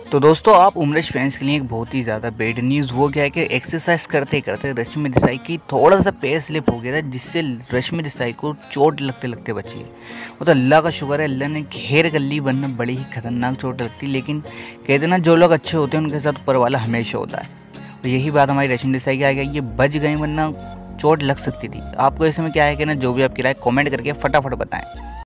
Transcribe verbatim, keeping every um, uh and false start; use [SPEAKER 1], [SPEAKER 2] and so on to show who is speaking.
[SPEAKER 1] तो दोस्तों आप उमरेश फैंस के लिए एक बहुत ही ज़्यादा बैड न्यूज़ वो क्या है कि एक्सरसाइज करते करते रश्मि देसाई की थोड़ा सा पैर स्लिप हो गया था, जिससे रश्मि देसाई को चोट लगते लगते बची है। वो तो अल्लाह का शुक्र है, अल्लाह ने घेर कर ली, वरना बड़ी ही खतरनाक चोट लगती। लेकिन कहते ना, जो लोग अच्छे होते हैं उनके साथ ऊपर वाला हमेशा होता है। तो यही बात हमारी रश्मि देसाई की आ गई, ये बच गई वरना चोट लग सकती थी। आपको इसमें क्या है कि ना, जो भी आपकी राय कमेंट करके फटाफट बताएं।